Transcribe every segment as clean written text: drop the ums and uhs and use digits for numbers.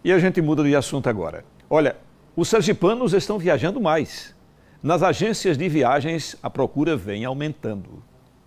E a gente muda de assunto agora. Olha, os sergipanos estão viajando mais. Nas agências de viagens, a procura vem aumentando.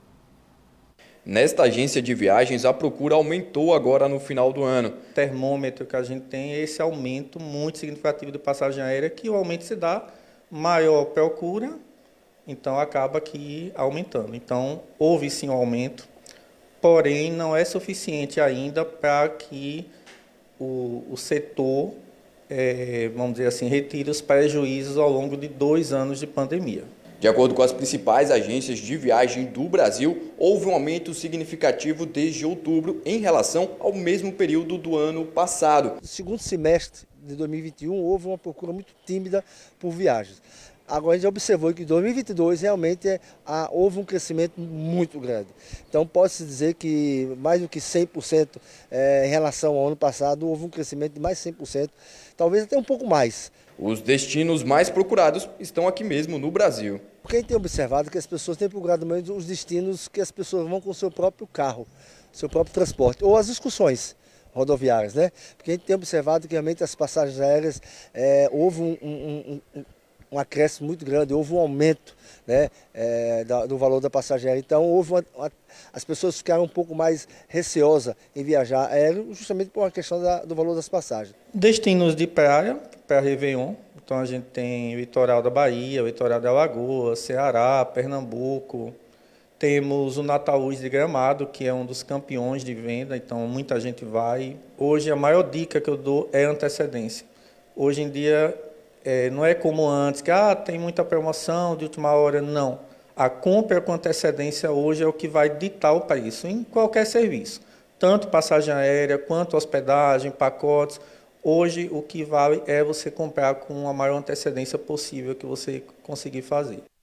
Nesta agência de viagens, a procura aumentou agora no final do ano. O termômetro que a gente tem é esse aumento muito significativo de passagem aérea, que o aumento se dá maior procura, então acaba que aumentando. Então, houve sim um aumento, porém não é suficiente ainda para que o setor, vamos dizer assim, retire os prejuízos ao longo de 2 anos de pandemia. De acordo com as principais agências de viagem do Brasil, houve um aumento significativo desde outubro em relação ao mesmo período do ano passado. No segundo semestre de 2021, houve uma procura muito tímida por viagens. Agora a gente observou que em 2022 realmente houve um crescimento muito grande. Então pode-se dizer que mais do que 100% em relação ao ano passado, houve um crescimento de mais de 100%, talvez até um pouco mais. Os destinos mais procurados estão aqui mesmo no Brasil. Quem tem observado que as pessoas têm procurado mais os destinos que as pessoas vão com o seu próprio carro, seu próprio transporte, ou as excursões rodoviárias, né? Porque a gente tem observado que realmente as passagens aéreas houve um acréscimo muito grande, houve um aumento, né, do valor da passagem aérea. Então as pessoas ficaram um pouco mais receosas em viajar aéreo, justamente por uma questão do valor das passagens. Destinos de praia, para Réveillon, então a gente tem o litoral da Bahia, o litoral da Alagoas, Ceará, Pernambuco. Temos o Nataús de Gramado, que é um dos campeões de venda, então muita gente vai. Hoje a maior dica que eu dou é antecedência. Hoje em dia não é como antes, que tem muita promoção de última hora, não. A compra com antecedência hoje é o que vai ditar o preço em qualquer serviço. Tanto passagem aérea, quanto hospedagem, pacotes. Hoje o que vale é você comprar com a maior antecedência possível que você conseguir fazer.